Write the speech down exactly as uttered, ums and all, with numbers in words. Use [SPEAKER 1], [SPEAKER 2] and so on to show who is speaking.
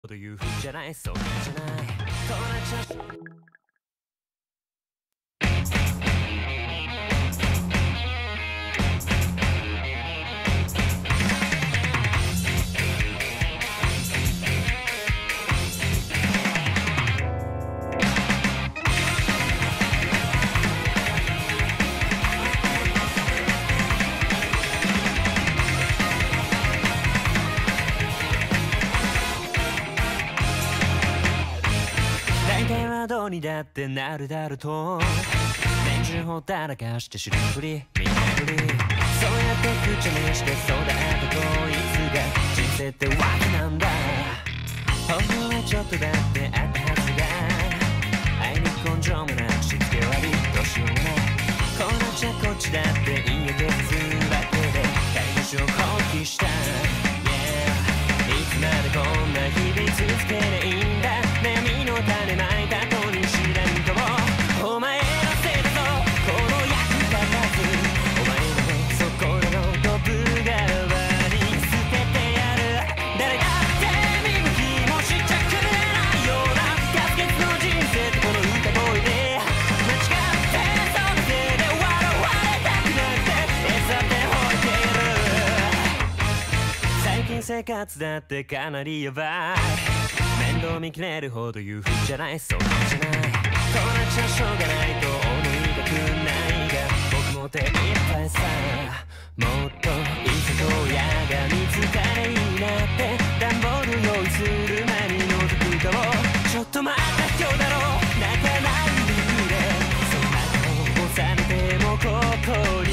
[SPEAKER 1] というふうじゃない、そうじゃない、こうなっちゃう。どうにだってなるだろうと年中ほったらかして知らんふり見んふり、そうやって口にしてそうだったといつが人生ってわけなんだ。ほんのはちょっとだってあったはずが、愛に根性もなくしつけ悪いどうしようもない、こうなっちゃこっちだって言い訳するだけで飼い主を放棄した、yeah、いつまでこんな日々続けりゃいいんだ、悩みの種まいた後に知らんともお前のせいだぞこの役立たず、お前のそこらのドブがわり捨ててやる、誰だって見向きもしちゃくれないようなガス欠の人生ってこの歌声で間違ってそのせいで笑われたくなくて餌ってほいてる、最近生活だってかなりヤバい、面倒見きれるほど裕福じゃない、そうじゃない、こうなっちゃしょうがないと思いたくないが僕も手いっぱいさ、もっといい里親が見つかれいいなって段ボール用意する前に覗くかも、ちょっと待った今日だろ泣かないでくれ、そんな顔をされてもここに